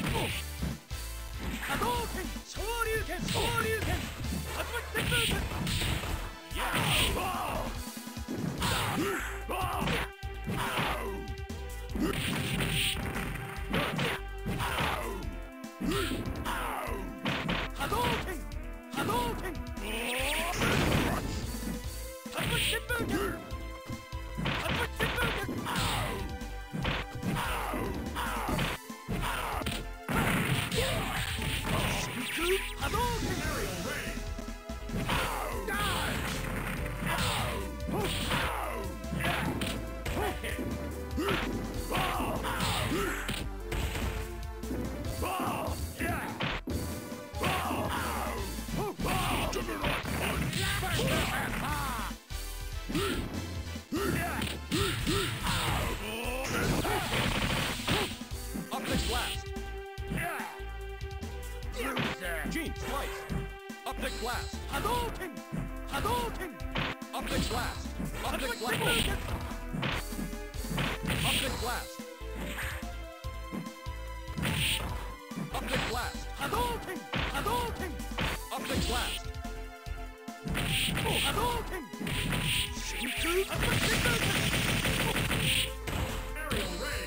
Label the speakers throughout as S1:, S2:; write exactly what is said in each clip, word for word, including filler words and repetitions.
S1: Hadouken! Shoryuken! Shoryuken! Hadouken! Yeah! Hadouken! Hadouken! Hadouken! Optic blast! Gene, slice! Optic blast! Hadouken! Hadouken! Optic blast! Optic blast! Optic blast! Optic blast! Hadouken! Hadouken! Optic blast! Hadouken! Shinku! Aerial ray!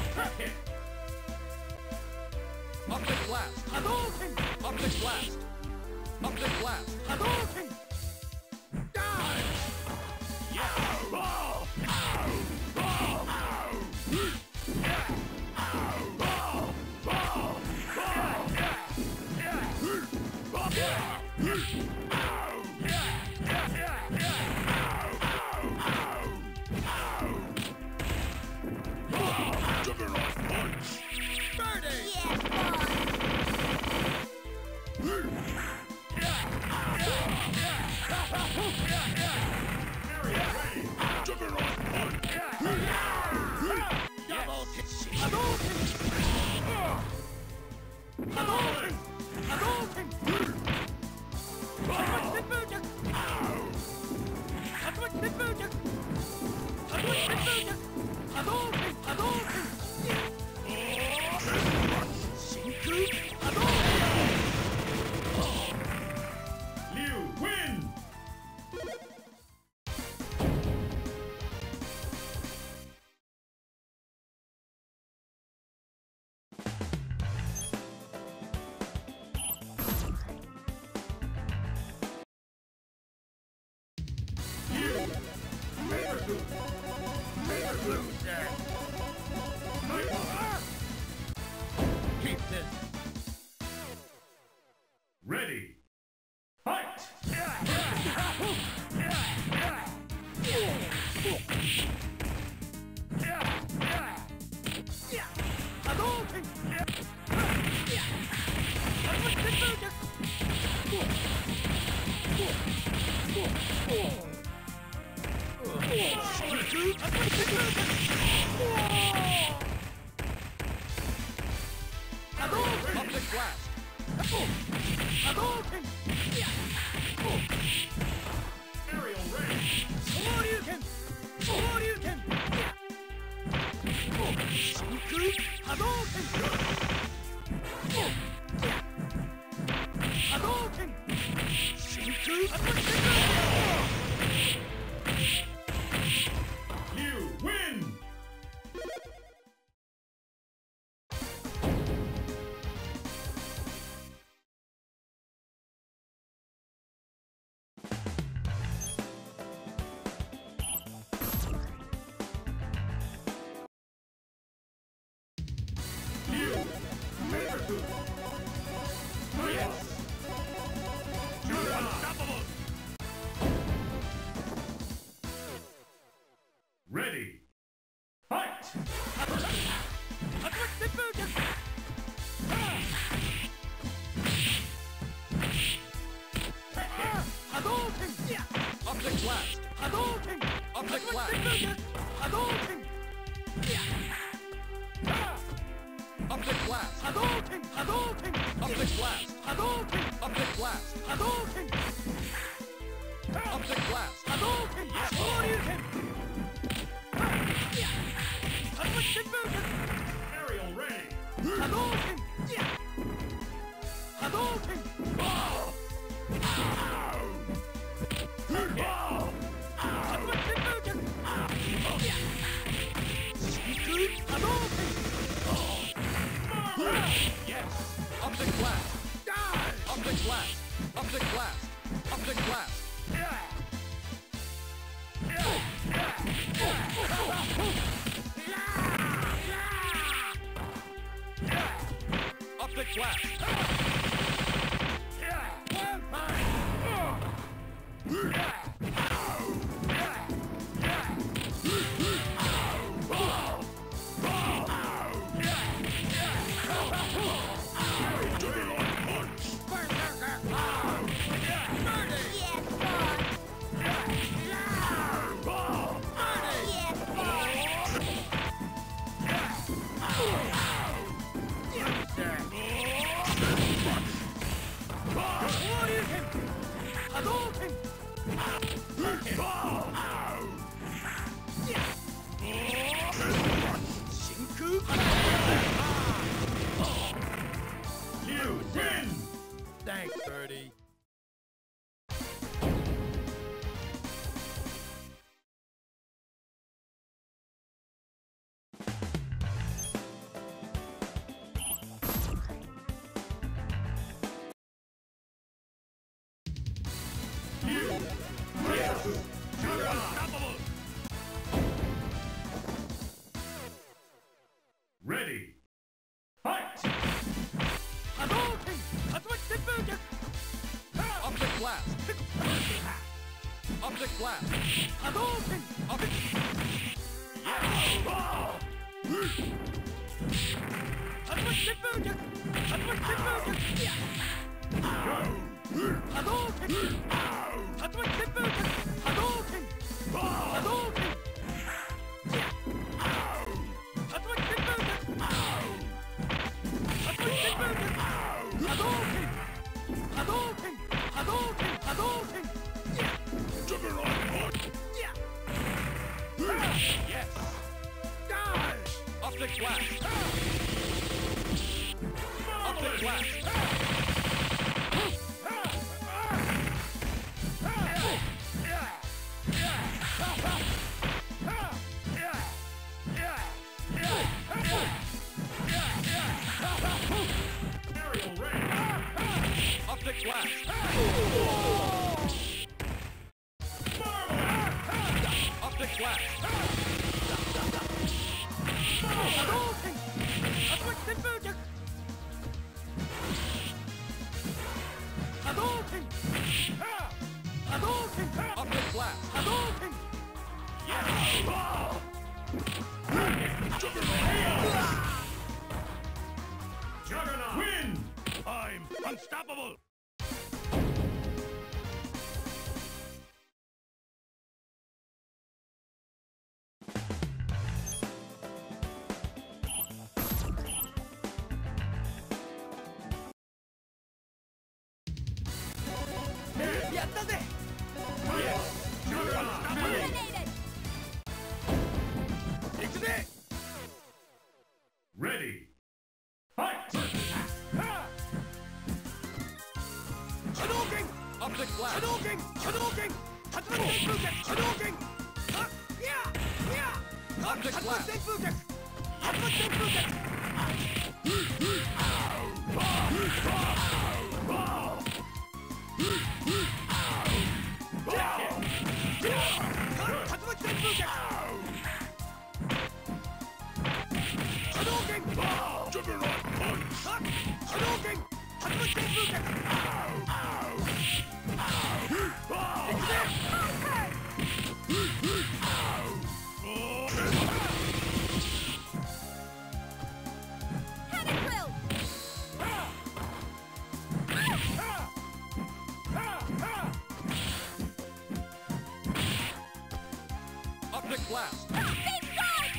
S1: Optic blast! Hadouken! Optic blast! Optic blast! Hadouken! Die! Yeah! Ball! Ow! Ball! Ow! Yeah! Ow! Ball! Ball! Ball! Yeah! Yeah! Ball! Yeah! Ow! Yeah! Yeah! Yeah! Yeah! Ow! Ow! Ow! Ball! Juggernaut punch! Birdie!
S2: Yes, boss!
S1: Juggernaut punch! Double kick! Hadouken! Hadouken! Hadouken! Hadouken! Hadouken! Hadouken! Hadouken! Shinku! Hadouken! Liu win! Keep this. Ready. Fight! Hadouken! Optic blast! Hadouken! Aerial ray! Shoryuken! Shoryuken! Shinku! Hadouken! Hadouken! Shinku! You win! Yes! You're unstoppable! Ready! Fight! Hadouken! Optic blast! Hadouken! Optic blast! Hadouken! Optic blast! Hadouken! Hadouken! Optic blast! Hadouken! Optic blast! Hadouken! Optic blast! Hadouken! Shoryuken! Hadouken! Aerial ray! Hadouken! Object blast. Yeah. One time. Yeah. You win! Thanks, Birdie.
S2: Ready. Fight!
S1: Hadouken! Atomic Denfugen! Object blast! Object blast! Hadouken! Object... Yeah! Atomic Denfugen! Atomic Denfugen! Hadouken! Atomic Denfugen! Hadouken! Hadouken! Atomic Denfugen! Hadouken! Hadouken! Hadouken! Hadouken!
S2: Juggernaut punch!
S1: Yes! Die! Object blast! Object blast!
S2: Aerial rain!
S1: Object blast! Object blast! Hadouken! Atomic Denfugen! Hadouken! Hadouken! Object blast! Hadouken! Yes!
S2: Juggernaut! Win!
S1: I'm unstoppable! Yatta ze!
S3: Eliminated!
S1: Iku ze!
S2: Ready. Fight!
S1: Hadouken! Object blast! Hadouken! Hadouken! Atomic Denfugen! Hadouken! Ah, yeah! Yeah! Object blast! Atomic Denfugen! Atomic Denfugen! Atomic Denfugen! Hadouken!
S2: Juggernaut punch!
S1: Hadouken! Atomic Denfugen!
S3: Panic drill!
S1: Object blast!
S3: Big guard!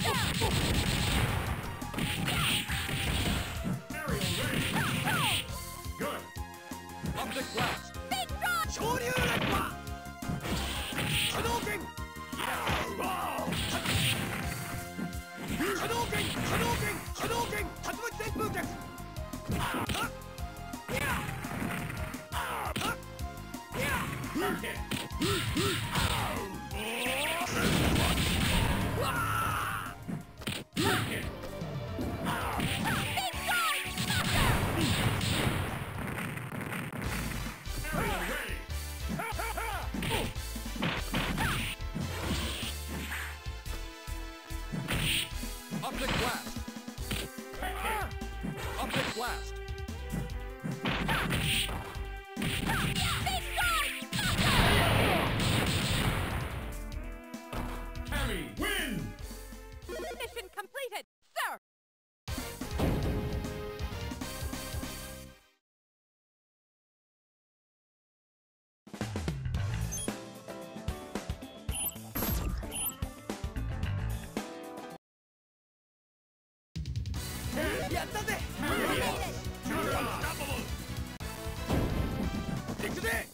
S2: Aerial rain! Good!
S1: Object blast!
S3: Big guard!
S1: Shoryū Renpa! Hadouken! Hadouken! Hadouken! Hadouken! Atomic Denfugen! Ah! Yeah! Ah! Yeah!
S2: Rocket! Rocket!
S3: Big guard!
S2: Aerial rain!
S1: Object blast! Object blast!
S3: Big strike!
S2: Cammy, win!
S3: Mission completed, sir!
S1: やったぜ
S3: Eliminated!
S2: Unstoppable!
S1: 行くぜ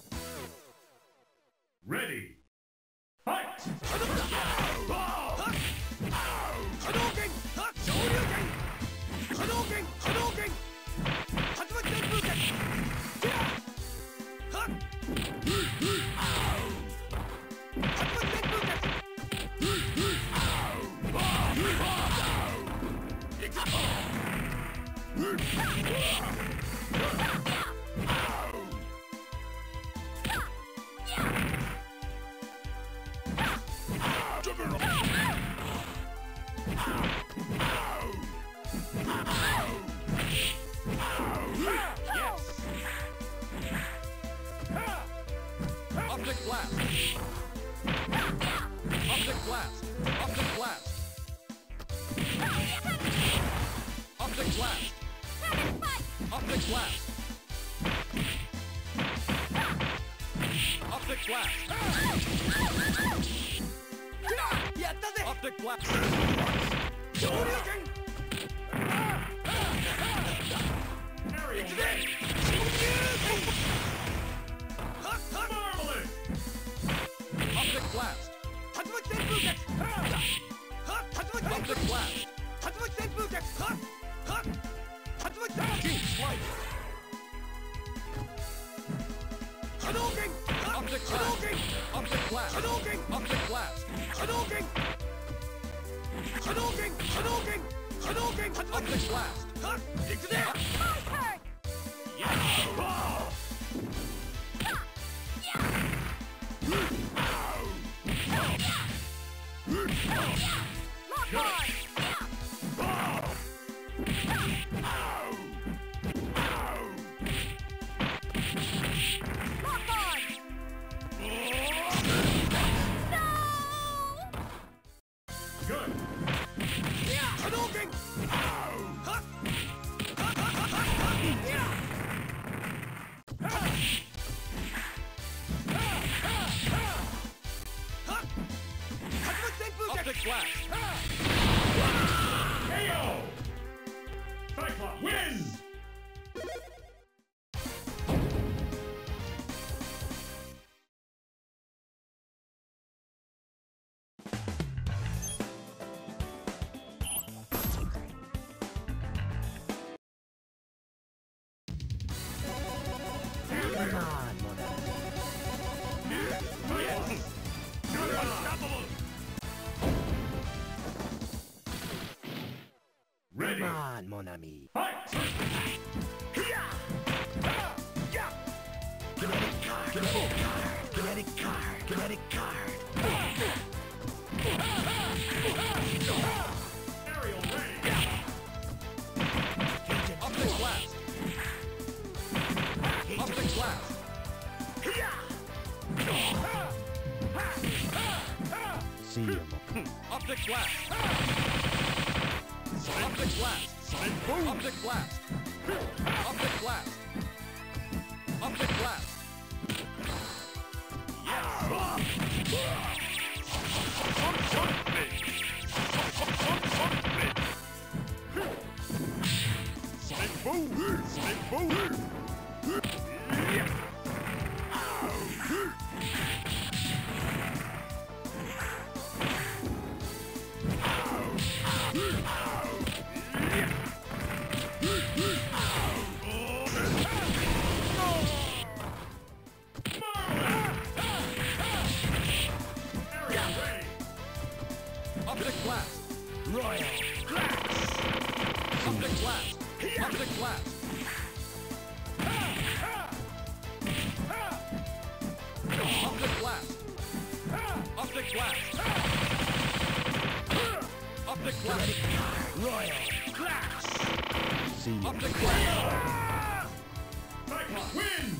S2: Ready! Fight!
S1: 波動拳は昇竜拳波動拳波動拳竜巻旋風拳キャーはっ竜巻旋風拳行くぞ
S4: Optic blast! Optic blast! Optic blast! Optic blast! Optic blast! Optic blast!
S1: やったぜ
S4: Optic blast!
S1: 昇竜拳
S2: Aerial
S1: 行くぜ
S2: rain!
S1: 昇竜拳はっはっ
S2: Marvelous!
S4: Optic blast!
S1: 竜巻旋風脚はっ竜巻旋
S4: Optic
S1: 風
S4: blast!
S1: 竜巻旋風脚はっはっ竜巻旋
S4: Deep slice!
S1: 波動拳はっ
S4: Optic
S1: 波動
S4: blast!
S1: 拳
S4: Optic blast!
S1: 波動拳
S4: Optic blast!
S1: 波動拳波動拳波動拳波動拳竜巻
S4: Optic blast!
S1: はっ行くぜ
S3: My turn! Lock on! Lock on! No!
S2: Good!
S1: 波動拳はっはっはっはっはっいやはっ竜巻旋風脚
S4: Optic blast!
S2: K O! Cyclops wins! Ready!
S1: on, mon ami.
S2: Fight!
S1: Kinetic card. Kinetic card. Kinetic card. Kinetic card.
S2: Aerial rain!
S4: Optic blast! Optic blast!
S1: See you,
S4: Optic blast! Optic blast! Optic blast! Optic blast! Optic blast!
S2: Snake boom! Snake boom!
S4: Optic blast!
S1: Royal.
S4: Optic blast! Optic blast! Optic blast! Optic blast! Optic blast!
S1: Royal.
S4: Optic blast!
S2: Cyclops win!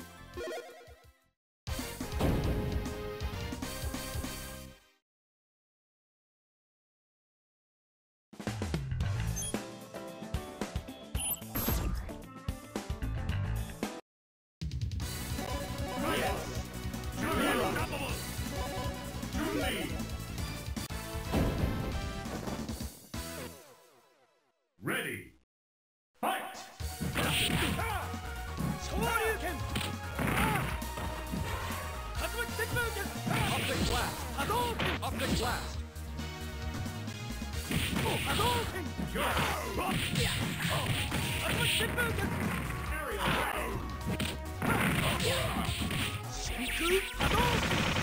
S2: Ready! Fight!
S1: Shoryuken! Cosmic Senpuken!
S4: Optic blast.
S1: Hadouken!
S4: Optic blast.
S1: Hadouken!
S2: Go!
S1: Cosmic Senpuken!
S2: Aerial raid!
S1: Senku Hadouken!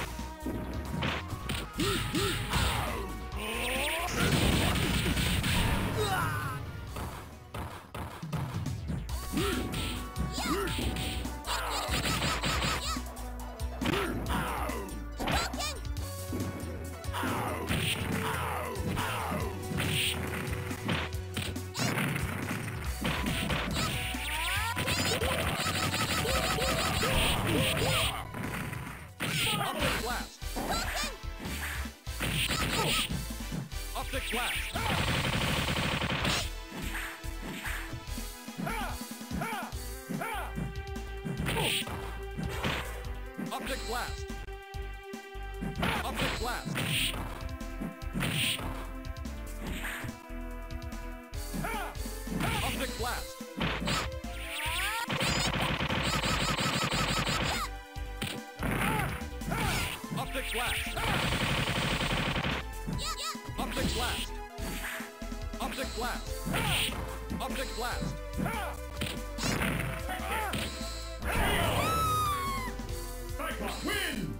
S4: Optic blast. Optic blast. Optic blast. Optic blast. Optic blast. Optic blast. Optic blast. Optic blast. Optic blast.
S2: Cyclops win!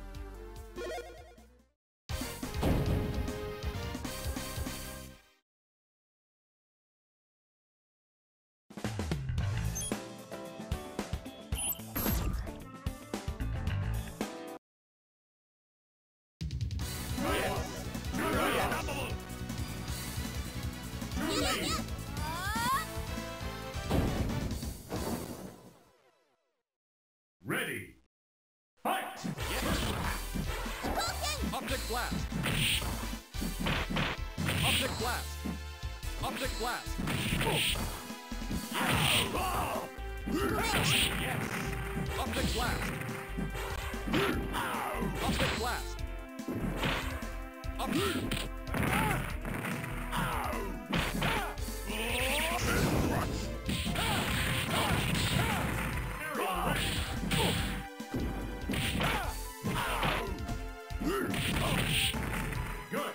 S2: Ready! Fight!
S4: Optic blast. Optic blast. Optic blast. Yes. Optic blast. Optic blast. Optic.
S2: Good!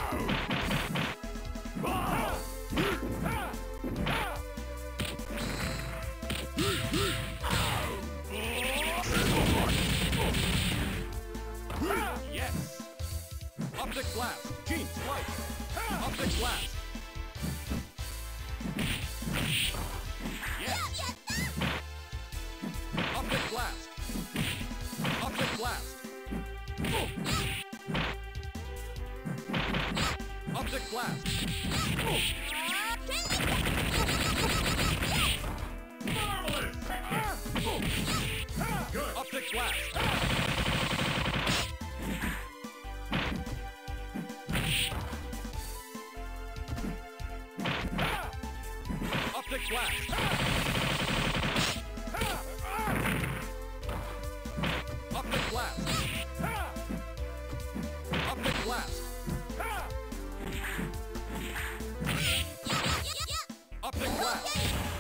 S4: Yes. Optic blast. Gene slice. Optic blast. Yes. Optic blast. Optic blast. Optic blast.
S2: Marvelous! Good!
S4: Optic blast. Optic blast. Optic blast. Optic blast. Optic blast.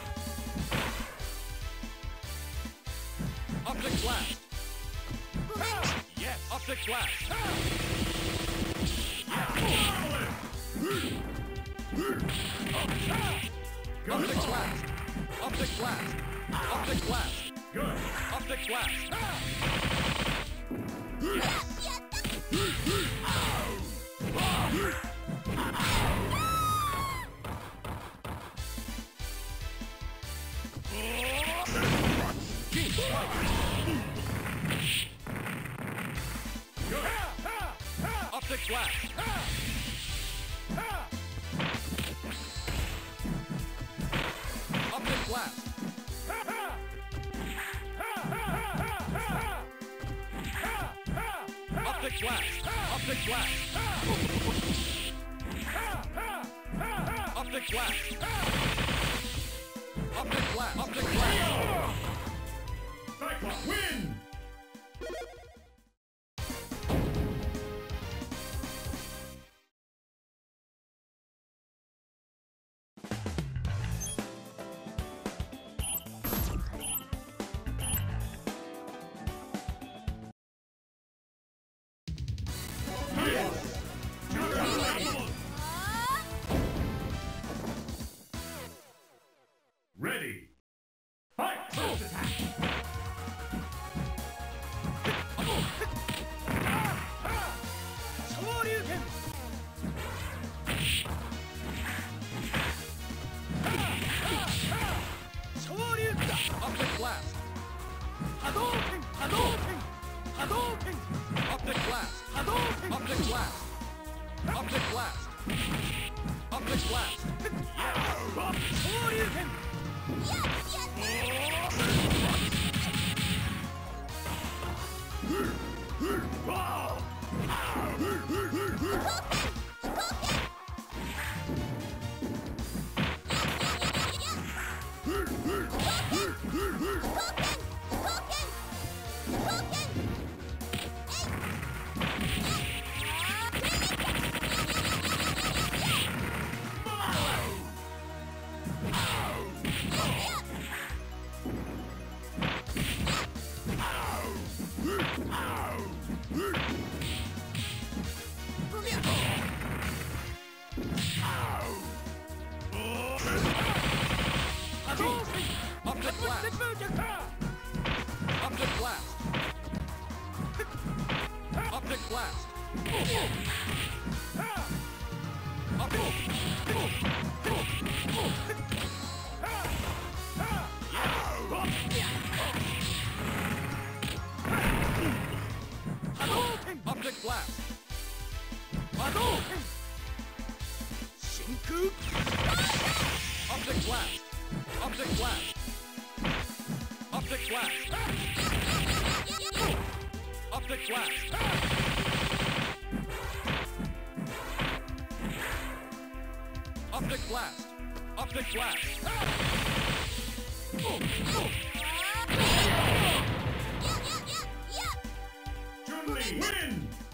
S4: Optic blast. Yes. Optic blast. Optic blast. Optic blast. Optic blast.
S2: Good!
S4: Optic blast. Gene slice.
S2: Good!
S4: Optic blast. Optic blast. Blast! Optic Blast! Optic Blast! Optic Blast! Optic Blast!
S2: Cyclops win! Ready! Fight! First attack!
S1: Shoryuken! Shoryuken!
S4: Optic Blast!
S1: Hadouken! Hadouken! Hadouken!
S4: Optic Blast!
S1: Hadouken!
S4: Optic Blast! Optic Blast! Optic Blast!
S1: Shoryuken! Hadouken!
S4: Optic Blast! Optic Blast! Optic Blast!
S1: Hadouken!
S4: Optic Blast!
S1: Hadouken! Shinku!
S4: Optic Blast! Optic Blast! Optic Blast! Optic Blast! Optic Blast! Optic Blast!
S2: Chun-Li win!